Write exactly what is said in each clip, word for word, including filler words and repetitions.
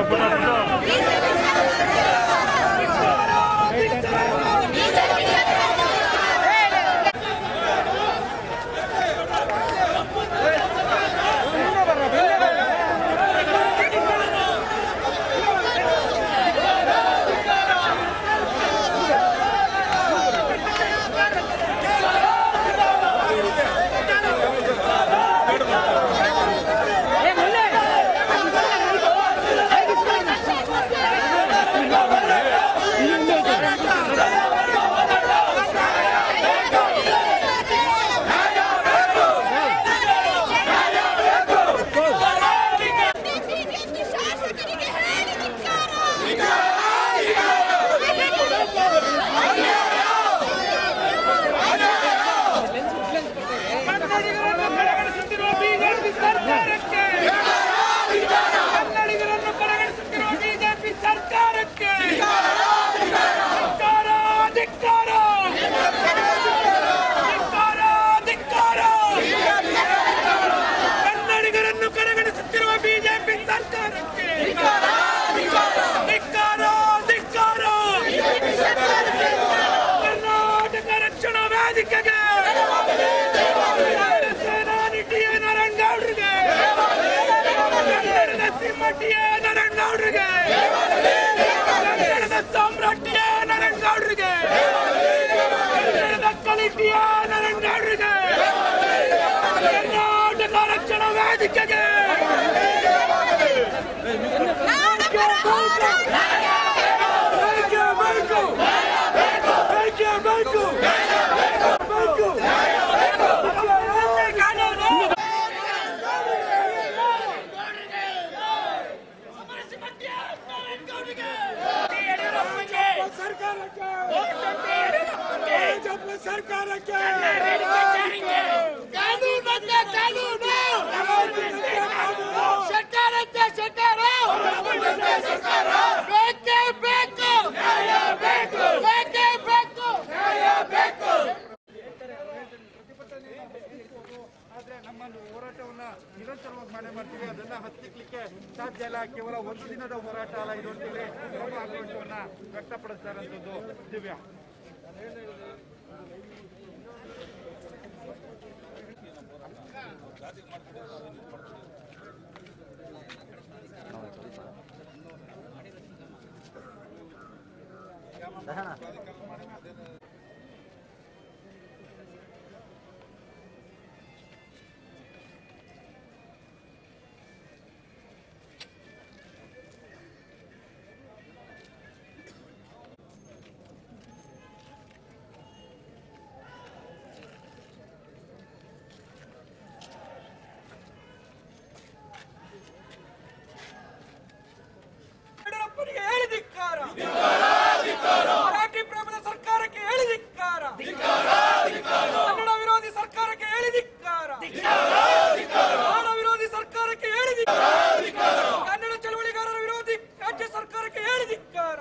ನಿರಂತರವಾಗಿ ಮನೆ ಮಾಡ್ತೀವಿ, ಅದನ್ನ ಹತ್ತಿಕ್ಲಿಕ್ಕೆ ಸಾಧ್ಯ ಇಲ್ಲ. ಕೇವಲ ಒಂದು ದಿನದ ಹೋರಾಟ ಅಲ್ಲ ಇದು ಅಂತೇಳಿ ನಮ್ಮ ಆಕ್ರೋಶವನ್ನ ವ್ಯಕ್ತಪಡಿಸ್ತಾರಂಥದ್ದು ದಿವ್ಯಾ. ಮರಾಠಿ ಪ್ರೇಮದ ಸರ್ಕಾರಕ್ಕೆ ಹೇಳಿ ಧಿಕ್ಕಾರ, ಕನ್ನಡ ವಿರೋಧಿ ಸರ್ಕಾರಕ್ಕೆ ಹೇಳಿ ಧಿಕ್ಕಾರ, ಕನ್ನಡ ವಿರೋಧಿ ಸರ್ಕಾರಕ್ಕೆ ಹೇಳಿ ಧಿಕ್ಕಾರ, ಕನ್ನಡ ಚಳವಳಿಗಾರರ ವಿರೋಧಿ ರಾಜ್ಯ ಸರ್ಕಾರಕ್ಕೆ ಹೇಳಿ ಧಿಕ್ಕಾರ.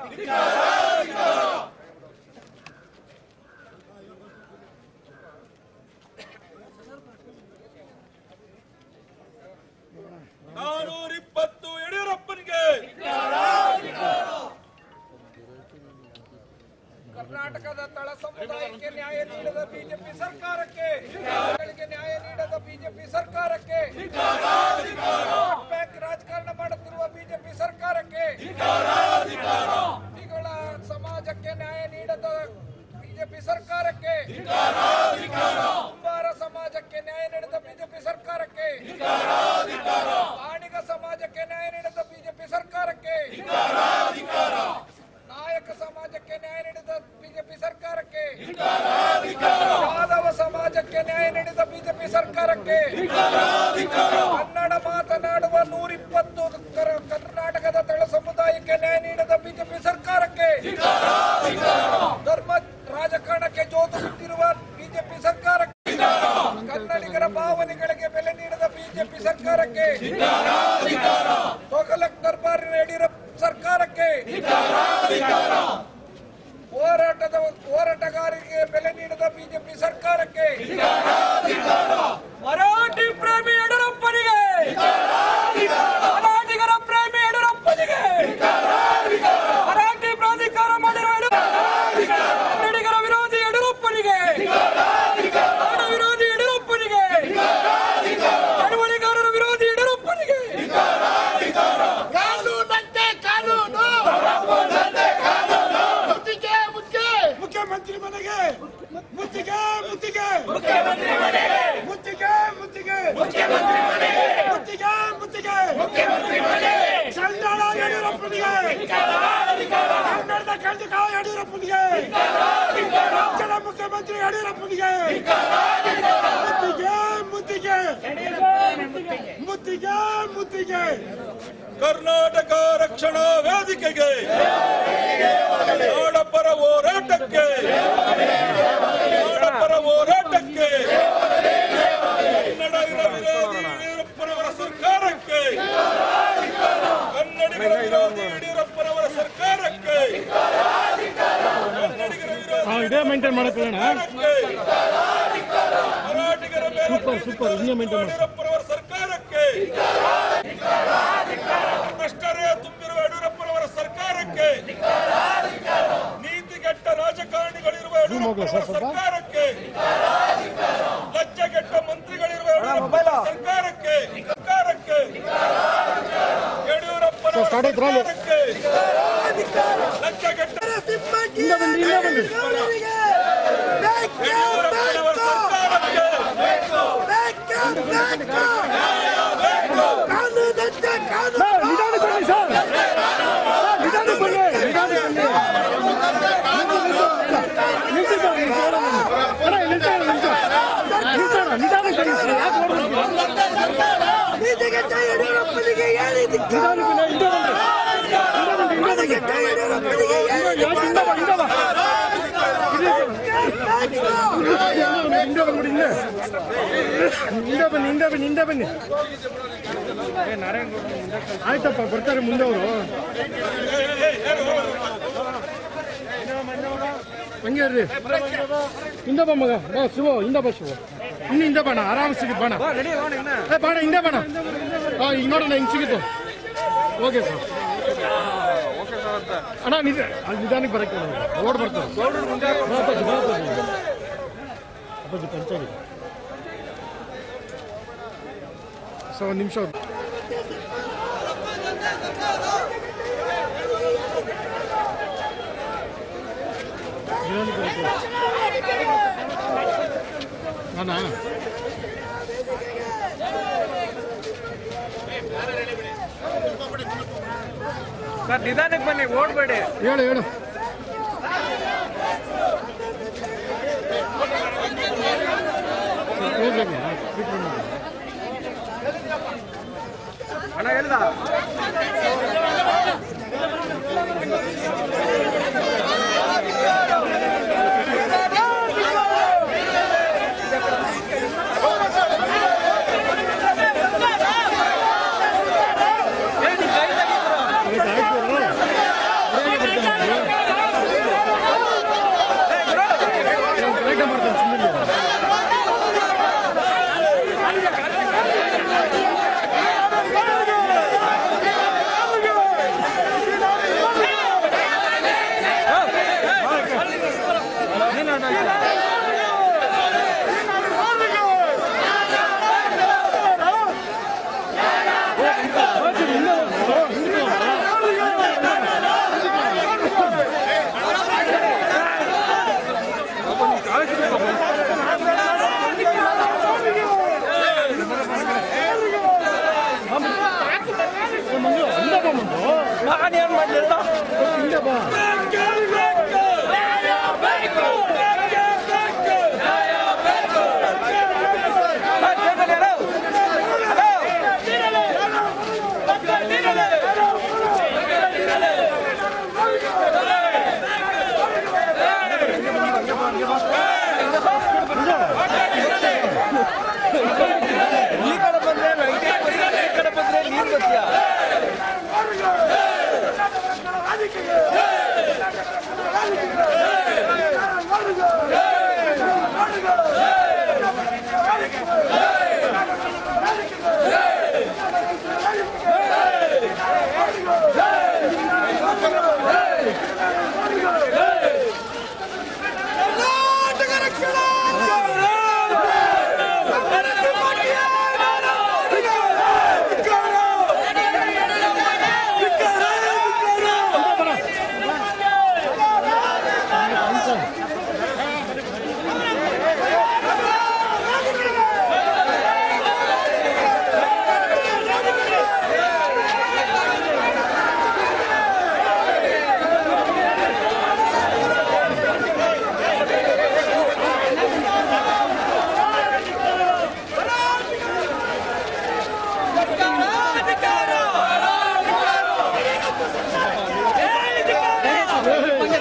ನಾನೂರ ಇಪ್ಪತ್ತು ಯಡಿಯೂರಪ್ಪನಿಗೆ, ಕರ್ನಾಟಕದ ತಳ ಸಮುದಾಯಕ್ಕೆ ನ್ಯಾಯ ನೀಡದ ಬಿಜೆಪಿ ಸರ್ಕಾರಕ್ಕೆ, ನ್ಯಾಯ ನೀಡದ ಬಿಜೆಪಿ ಸರ್ಕಾರಕ್ಕೆ, ಬ್ಯಾಂಕ್ ರಾಜಕಾರಣ ಮಾಡುತ್ತಿರುವ ಬಿಜೆಪಿ ಸರ್ಕಾರಕ್ಕೆ, ಶ್ರೀಗಳ ಸಮಾಜಕ್ಕೆ ನ್ಯಾಯ ನೀಡದ ಬಿಜೆಪಿ ಸರ್ಕಾರಕ್ಕೆ, ಕುಂಬಾರ ಸಮಾಜಕ್ಕೆ ನ್ಯಾಯ ನೀಡದ ಬಿಜೆಪಿ ಸರ್ಕಾರಕ್ಕೆ, ವಾಣಿಗ ಸಮಾಜಕ್ಕೆ ನ್ಯಾಯ ನೀಡದ ಬಿಜೆಪಿ ಸರ್ಕಾರಕ್ಕೆ, ನಾಯಕ ಸಮಾಜಕ್ಕೆ ನ್ಯಾಯ ನೀಡಿದ ಬಿಜೆಪಿ ಸರ್ಕಾರಕ್ಕೆ, ಯಾದವ ಸಮಾಜಕ್ಕೆ ನ್ಯಾಯ ನೀಡಿದ ಬಿಜೆಪಿ ಸರ್ಕಾರಕ್ಕೆ, ಕನ್ನಡ ಮಾತನಾಡುವ ನೂರಿಪ್ಪತ್ತು ಕರ್ನಾಟಕದ ತಳ ಸಮುದಾಯಕ್ಕೆ ನ್ಯಾಯ ನೀಡದ ಬಿಜೆಪಿ ಸರ್ಕಾರಕ್ಕೆ, ಧರ್ಮ ರಾಜಕಾರಣಕ್ಕೆ ಜೋತು ಬಿಟ್ಟಿರುವ ಬಿಜೆಪಿ ಸರ್ಕಾರಕ್ಕೆ, ಕನ್ನಡಿಗರ ಭಾವನೆಗಳಿಗೆ ಬೆಲೆ ನೀಡದ ಬಿಜೆಪಿ ಸರ್ಕಾರಕ್ಕೆ, ತೊಗಲಕ್ ದರ್ಬಾರಿನ ಯಡಿಯೂರಪ್ಪ ಸರ್ಕಾರಕ್ಕೆ, ಹೋರಾಟದ ಹೋರಾಟಗಾರರಿಗೆ ಬೆಲೆ ನೀಡದ ಬಿಜೆಪಿ ಸರ್ಕಾರಕ್ಕೆ, ಮರಾಠಿ ಪ್ರೇಮಿ ಯಡಿಯೂರಪ್ಪನಿಗೆ, ಮರಾಠಿಗರ ಪ್ರೇಮಿ ಯಡಿಯೂರಪ್ಪನಿಗೆ. ಕನ್ನಡದ ಕಂಟಕ ಯಡಿಯೂರಪ್ಪನಿಗೆ, ರಾಜ್ಯದ ಮುಖ್ಯಮಂತ್ರಿ ಯಡಿಯೂರಪ್ಪನಿಗೆ ಮುತ್ತಿಗೆ ಮುತ್ತಿಗೆ ಮುತ್ತಿಗೆ ಮುತ್ತಿಗೆ. ಕರ್ನಾಟಕ ರಕ್ಷಣಾ ವೇದಿಕೆಗೆ, ನಾಡಪರ ಹೋರಾಟಕ್ಕೆ, ನಾಡಪರ ಹೋರಾಟಕ್ಕೆ, ಕನ್ನಡ ವಿರೋಧಿ ಯಡಿಯೂರಪ್ಪನವರ ಸರ್ಕಾರಕ್ಕೆ, ಕನ್ನಡಿಗರ ವಿರೋಧಿ ಯಡಿಯೂರಪ್ಪನವರ ಸರ್ಕಾರಕ್ಕೆ, ಕನ್ನಡಿಗರ ವಿರೋಧಿ ಇದೇ ಮೇಂಟೈನ್ ಮಾಡಕ್ಕೆ ಮರಾಠಿಗರ ಮೇಲೆ ಯಡಿಯೂರಪ್ಪನವರ ಸರ್ಕಾರಕ್ಕೆ, ಭ್ರಷ್ಟರೇ ತುಂಬಿರುವ ಯಡಿಯೂರಪ್ಪನವರ ಸರ್ಕಾರಕ್ಕೆ, ನೀತಿಗೆಟ್ಟ ರಾಜಕಾರಣಿಗಳಿರುವ ಯಡಿಯೂರಪ್ಪನವರ ಸರ್ಕಾರಕ್ಕೆ, ಲಜ್ಜೆಗೆಟ್ಟ ಮಂತ್ರಿಗಳಿರುವ ಯಡಿಯೂರಪ್ಪನವರ ಸರ್ಕಾರಕ್ಕೆ, ಸರ್ಕಾರಕ್ಕೆ, ಯಡಿಯೂರಪ್ಪನವರ ಸರ್ಕಾರಕ್ಕೆ, ಲಜ್ಜೆಗೆಟ್ಟ ಯಡಿಯೂರಪ್ಪನವರ ಸರ್ಕಾರಕ್ಕೆ ಹಿಂದೆ ಬನ್ನಿ ಹಿಂದೆ ಬನ್ನಿ ಹಿಂದೆ ಬನ್ನಿ ಆಯ್ತಪ್ಪ ಬರ್ತಾರೆ ಮುಂದೆ ಅವರು ಹಂಗೆ ಇರ್ರಿ ಹಿಂದೆ ಬಾ ಮಗ ಬಾ ಶಿವ ಹಿಂದೆ ಬಾ ಶಿವ ಇನ್ನು ಹಿಂದೆ ಬಾಣ ಆರಾಮ್ ಸಿಗುತ್ತೆ ಬಾಣ ಏ ಬಾಣ ಹಿಂದೆ ಬಾಣ ಹಾಂ ಈಗ ನೋಡೋಣ ಹಿಂಗೆ ಸಿಗುತ್ತೆ ಓಕೆ ಸರ್ ಅಣ್ಣ ನಿಜ ಅಲ್ಲಿ ನಿಧಾನಕ್ಕೆ ಬರಕ್ಕೆ ಓಡ್ ಬರ್ತಾರೆ ಅಪ್ಪಾಜಿ ಅಪ್ಪಾಜಿ ಪಂಚಾಯತ್ ಸೊ ಒಂದು ನಿಮಿಷ ನಾನಾ ಸರ್ ನಿಧಾನಕ್ಕೆ ಬನ್ನಿ, ಓಡ್ಬೇಡಿ. ಹೇಳು ಹೇಳು ಅಣ್ಣ ಹೇಳ್ದ ನಾನೇನ್ ಮಾಡಲಿಲ್ಲ. ಈ ಕಡೆ ಬಂದ್ರೆ ಈ ಕಡೆ ಬಂದ್ರೆ ನೀರು ಬರ್ತೀಯ.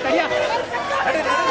ನಡಿಯ